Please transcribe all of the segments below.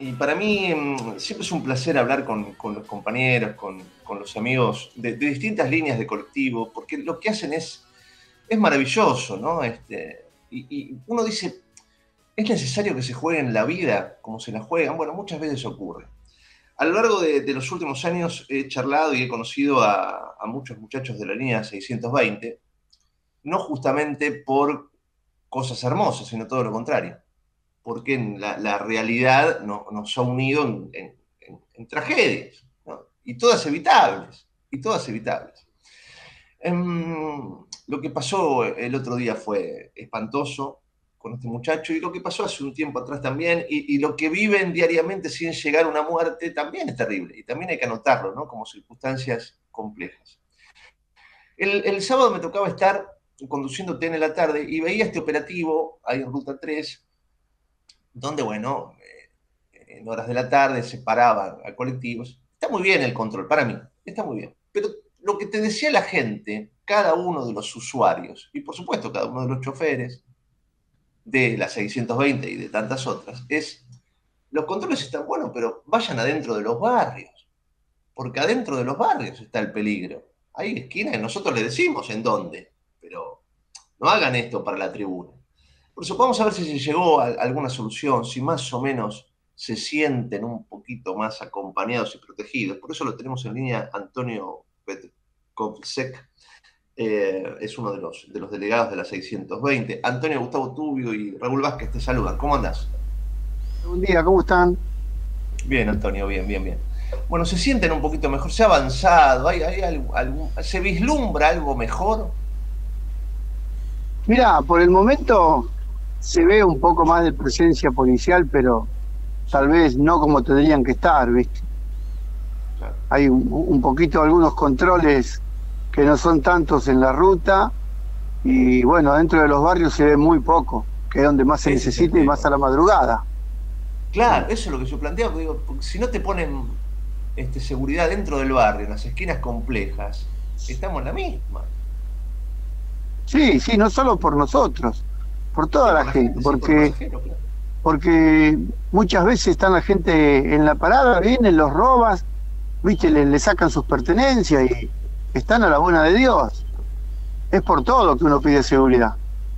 Y para mí siempre es un placer hablar con los compañeros, con los amigos de distintas líneas de colectivo, porque lo que hacen es maravilloso, ¿no? Y uno dice, ¿es necesario que se jueguen la vida como se la juegan? Bueno, muchas veces ocurre. A lo largo de los últimos años he charlado y he conocido a muchos muchachos de la línea 620, no justamente por cosas hermosas, sino todo lo contrario, porque la realidad nos ha unido en tragedias, ¿no? Y todas evitables, y todas evitables. Lo que pasó el otro día fue espantoso con este muchacho, y lo que pasó hace un tiempo atrás también, y lo que viven diariamente sin llegar a una muerte también es terrible, y también hay que anotarlo, ¿no? Como circunstancias complejas. El sábado me tocaba estar conduciendo TN en la tarde y veía este operativo ahí en Ruta 3, donde, bueno, en horas de la tarde se paraban a colectivos. Está muy bien el control, para mí, está muy bien. Pero lo que te decía la gente, cada uno de los usuarios, y por supuesto cada uno de los choferes, de las 620 y de tantas otras, es, los controles están buenos, pero vayan adentro de los barrios, porque adentro de los barrios está el peligro. Hay esquinas, nosotros le decimos en dónde, pero no hagan esto para la tribuna. Por eso vamos a ver si se llegó a alguna solución, si más o menos se sienten un poquito más acompañados y protegidos. Por eso lo tenemos en línea Antonio Petkovsek, es uno de los delegados de la 620. Antonio, Gustavo Tubio y Raúl Vázquez te saludan. ¿Cómo andás? Buen día, ¿cómo están? Bien, Antonio, bien, bien, bien. Bueno, se sienten un poquito mejor, se ha avanzado, ¿se vislumbra algo mejor? Mirá, por el momento se ve un poco más de presencia policial, pero tal vez no como tendrían que estar, ¿viste? Claro. Hay un poquito, algunos controles que no son tantos en la ruta, y bueno, dentro de los barrios se ve muy poco, que es donde más se Ese es el necesita y más tema. a la madrugada. Claro, eso es lo que yo planteo, porque digo, porque si no te ponen seguridad dentro del barrio, en las esquinas complejas, estamos en la misma. Sí, sí, no solo por nosotros, por Sí, toda la por la gente, gente, sí, por el pasajero, claro. porque muchas veces están la gente en la parada, vienen, los robas, viste, le sacan sus pertenencias y están a la buena de Dios. Es por todo que uno pide seguridad.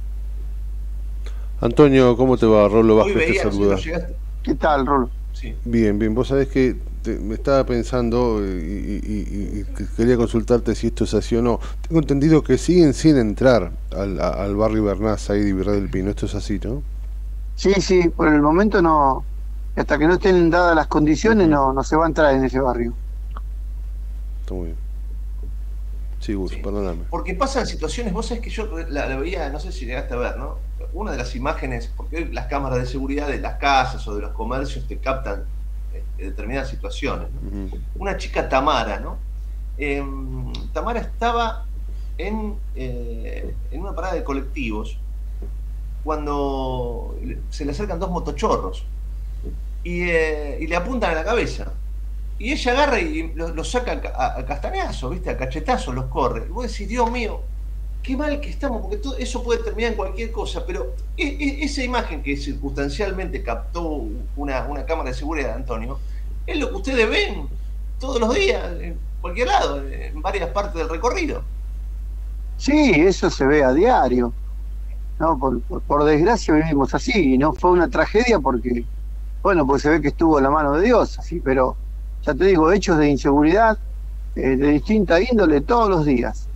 Antonio, ¿cómo te va? Rolo Hoy Vázquez te veía, no sé si lo saluda. llegaste. ¿Qué tal, Rolo? Sí. Bien, bien. Vos sabés que me estaba pensando y quería consultarte si esto es así o no. Tengo entendido que siguen sin entrar al barrio Bernaza ahí de Virrey del Pino. Esto es así, ¿no? Sí, sí, por el momento no, hasta que no estén dadas las condiciones, no se va a entrar en ese barrio. Está muy bien. Sí, Gus, Sí. perdóname. Porque pasan situaciones, vos sabés que yo la veía, no sé si llegaste a ver, ¿no? Una de las imágenes, porque hoy las cámaras de seguridad de las casas o de los comercios te captan determinadas situaciones, ¿no? Una chica Tamara, ¿no? Tamara estaba en una parada de colectivos cuando se le acercan dos motochorros y le apuntan a la cabeza. Y ella agarra y lo saca a castañazo, ¿viste? A cachetazo los corre. Y vos decís, Dios mío, qué mal que estamos, porque todo eso puede terminar en cualquier cosa, pero esa imagen que circunstancialmente captó una cámara de seguridad, Antonio, es lo que ustedes ven todos los días, en cualquier lado, en varias partes del recorrido. Sí, eso se ve a diario, ¿no? Por desgracia vivimos así, y no fue una tragedia porque, bueno, pues se ve que estuvo en la mano de Dios, así, pero ya te digo, hechos de inseguridad de distinta índole todos los días.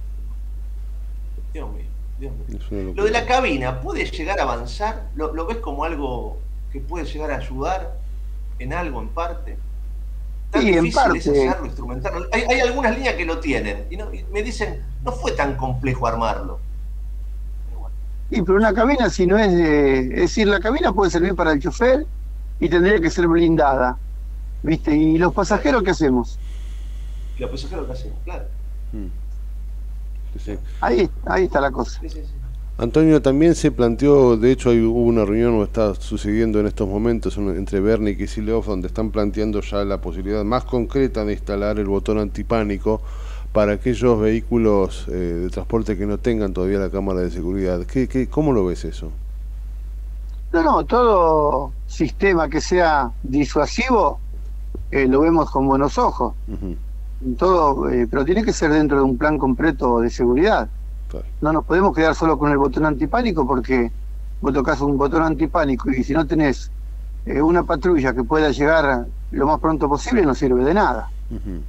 Dios mío, Dios mío. Es una Lo de locura. la cabina, ¿puede llegar a avanzar? ¿Lo ves como algo que puede llegar a ayudar en algo, en parte? Tan Y en difícil es parte, hacerlo, instrumentarlo. Hay algunas líneas que lo tienen y me dicen, no fue tan complejo armarlo. Pero bueno, y pero una cabina si no es decir, la cabina puede servir para el chofer y tendría que ser blindada, ¿viste? ¿Y los claro, pasajeros qué hacemos? lo pasajero que hacemos, claro. Mm, sí, sí. Claro. Ahí está la cosa. Sí, sí, sí. Antonio, también se planteó, de hecho hubo una reunión o está sucediendo en estos momentos entre Bernie y Kicillof, donde están planteando ya la posibilidad más concreta de instalar el botón antipánico para aquellos vehículos de transporte que no tengan todavía la cámara de seguridad. ¿Cómo lo ves eso? No, no, todo sistema que sea disuasivo lo vemos con buenos ojos. Ujú, Todo, pero tiene que ser dentro de un plan completo de seguridad. claro. No nos podemos quedar solo con el botón antipánico porque vos tocas un botón antipánico y si no tenés una patrulla que pueda llegar lo más pronto posible no sirve de nada. Ujú.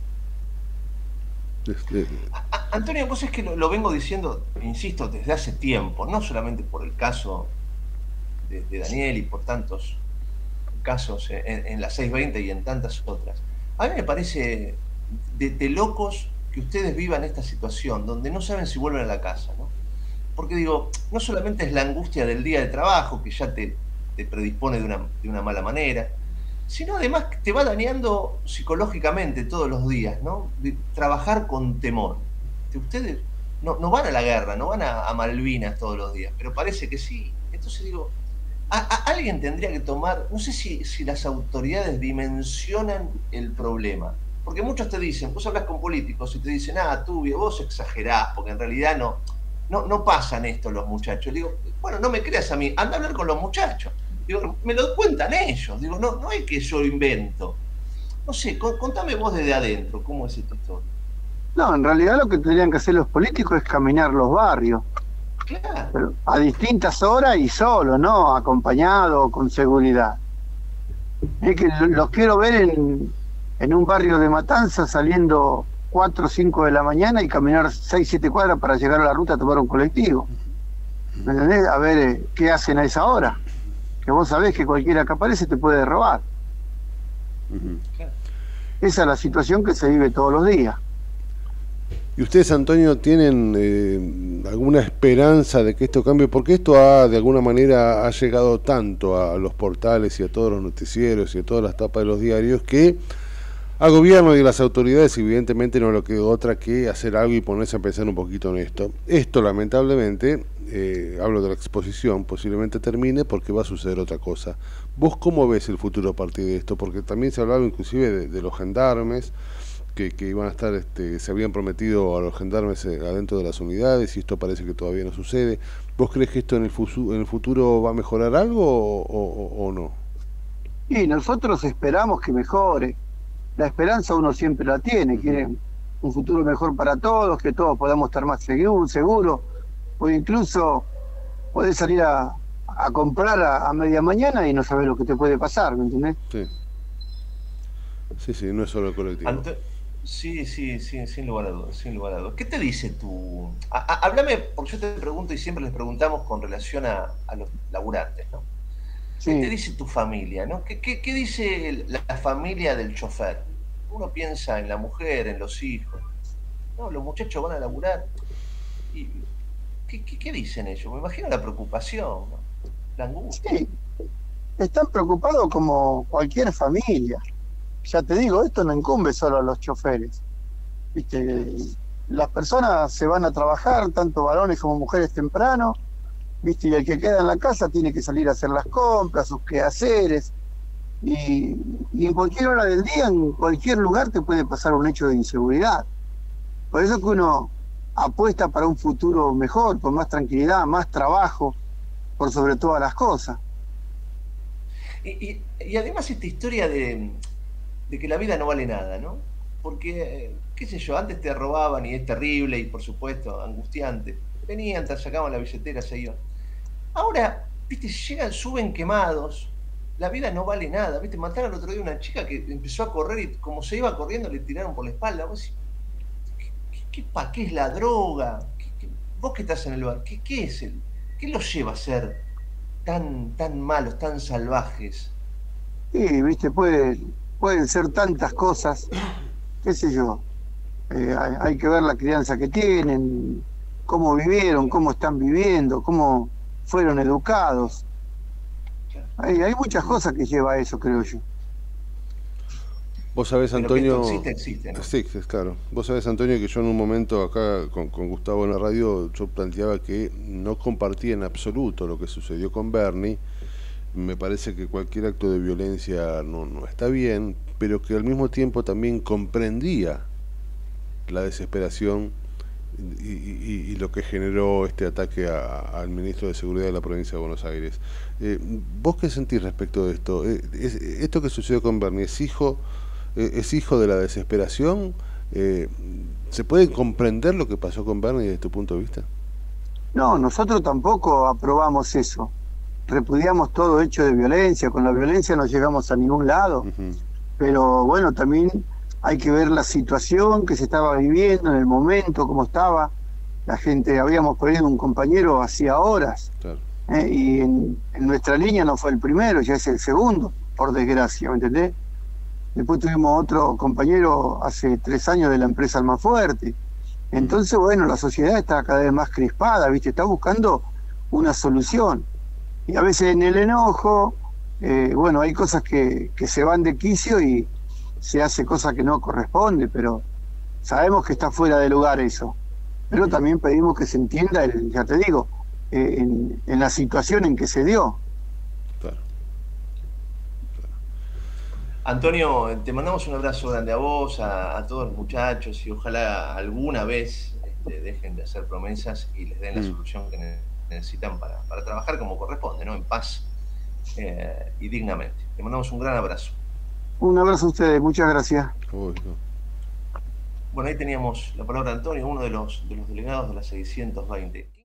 Este, Antonio, vos es que lo vengo diciendo, insisto, desde hace tiempo, no solamente por el caso de Daniel y por tantos casos en la 620 y en tantas otras. A mí me parece de locos que ustedes vivan esta situación, donde no saben si vuelven a la casa, ¿no? Porque digo, no solamente es la angustia del día de trabajo, que ya te predispone de una mala manera, sino además que te va dañando psicológicamente todos los días, ¿no? De trabajar con temor. Ustedes no van a la guerra, no van a Malvinas todos los días, pero parece que sí. Entonces digo, alguien tendría que tomar, no sé si las autoridades dimensionan el problema, porque muchos te dicen, vos hablas con políticos y te dicen, tú, vos exagerás, porque en realidad no pasan esto los muchachos. Digo, bueno, no me creas a mí, anda a hablar con los muchachos. Digo, me lo cuentan ellos, digo, no es que yo invento. No sé, contame vos desde adentro, ¿cómo es esta historia? No, en realidad lo que tendrían que hacer los políticos es caminar los barrios, Claro. pero a distintas horas y solo, ¿no? Acompañado, con seguridad. Es que los quiero ver en un barrio de Matanza saliendo 4 o 5 de la mañana y caminar 6, 7 cuadras para llegar a la ruta a tomar un colectivo. ¿Me entendés? A ver qué hacen a esa hora. Que vos sabés que cualquiera que aparece te puede robar. ujú. Claro. Esa es la situación que se vive todos los días. ¿Y ustedes, Antonio, tienen alguna esperanza de que esto cambie? Porque esto de alguna manera ha llegado tanto a los portales y a todos los noticieros y a todas las tapas de los diarios que al gobierno y a las autoridades evidentemente no le quedó otra que hacer algo y ponerse a pensar un poquito en esto. Esto lamentablemente, hablo de la exposición, posiblemente termine porque va a suceder otra cosa. ¿Vos cómo ves el futuro a partir de esto? Porque también se hablaba inclusive de los gendarmes, que iban a estar, se habían prometido a los gendarmes adentro de las unidades y esto parece que todavía no sucede. ¿Vos crees que esto en el futuro va a mejorar algo o no? Y nosotros esperamos que mejore. La esperanza uno siempre la tiene, quiere un futuro mejor para todos, que todos podamos estar más seguros, o incluso podés salir a comprar a media mañana y no sabés lo que te puede pasar, ¿me entendés? Sí, sí, sí, no es solo el colectivo. Sí, sin lugar a dudas, sin lugar a dudas. ¿Qué te dice tú? Háblame, porque yo te pregunto y siempre les preguntamos con relación a los laburantes, ¿no? ¿Qué te Sí, dice tu familia, no? ¿Qué dice la familia del chofer? Uno piensa en la mujer, en los hijos. No, los muchachos van a laburar. ¿Y qué dicen ellos? Me imagino la preocupación, ¿no? La angustia. sí, están preocupados como cualquier familia. Ya te digo, esto no incumbe solo a los choferes. ¿Viste? Las personas se van a trabajar, tanto varones como mujeres temprano, ¿viste? Y el que queda en la casa tiene que salir a hacer las compras, sus quehaceres, y en cualquier hora del día, en cualquier lugar te puede pasar un hecho de inseguridad. Por eso que uno apuesta para un futuro mejor, con más tranquilidad, más trabajo, por sobre todas las cosas. Y además esta historia de que la vida no vale nada, ¿no? Porque, qué sé yo, antes te robaban y es terrible y por supuesto angustiante. Venían, te sacaban la billetera, se iban. Ahora, viste, llegan, suben quemados, la vida no vale nada, viste, mataron el otro día una chica que empezó a correr y como se iba corriendo le tiraron por la espalda. Vos decís, ¿qué es la droga? Vos que estás en el bar, ¿qué es qué los lleva a ser tan malos, tan salvajes? Y, viste, pueden ser tantas cosas, qué sé yo. Hay que ver la crianza que tienen, cómo vivieron, cómo están viviendo, cómo fueron educados. Hay muchas cosas que lleva a eso, creo yo. Vos sabés, Pero que esto Antonio, existe, ¿no? sí, es claro. Vos sabés, Antonio, que yo en un momento acá con Gustavo en la radio, yo planteaba que no compartía en absoluto lo que sucedió con Bernie. Me parece que cualquier acto de violencia no está bien, pero que al mismo tiempo también comprendía la desesperación y lo que generó este ataque al ministro de Seguridad de la provincia de Buenos Aires. ¿Vos qué sentís respecto de esto? ¿Esto que sucedió con Bernie es hijo de la desesperación? ¿Se puede comprender lo que pasó con Bernie desde tu punto de vista? No, nosotros tampoco aprobamos eso. Repudiamos todo hecho de violencia. Con la violencia no llegamos a ningún lado. Ujú. Pero bueno, también hay que ver la situación que se estaba viviendo en el momento, cómo estaba. La gente, habíamos perdido un compañero hacía horas, Claro. y en nuestra línea no fue el primero, ya es el segundo, por desgracia, ¿me entendés? Después tuvimos otro compañero hace 3 años de la empresa Almafuerte. Entonces, bueno, la sociedad está cada vez más crispada, ¿viste? Está buscando una solución. Y a veces en el enojo, bueno, hay cosas que se van de quicio y se hace cosas que no corresponde, pero sabemos que está fuera de lugar eso. Pero también pedimos que se entienda, ya te digo, en la situación en que se dio. Claro. Antonio, te mandamos un abrazo grande a vos, a todos los muchachos, y ojalá alguna vez dejen de hacer promesas y les den la solución que necesitan para trabajar como corresponde, ¿no? En paz y dignamente. Te mandamos un gran abrazo. Un abrazo a ustedes, muchas gracias. Uy, no. Bueno, ahí teníamos la palabra de Antonio, uno de los delegados de la 620.